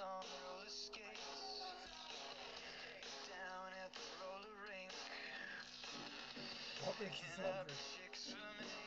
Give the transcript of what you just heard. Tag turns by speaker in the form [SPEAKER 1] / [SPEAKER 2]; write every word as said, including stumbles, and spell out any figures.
[SPEAKER 1] on roller skates down at the roller rink.
[SPEAKER 2] What makes you
[SPEAKER 1] Picking
[SPEAKER 2] so
[SPEAKER 1] up
[SPEAKER 2] good?
[SPEAKER 1] chicks for me.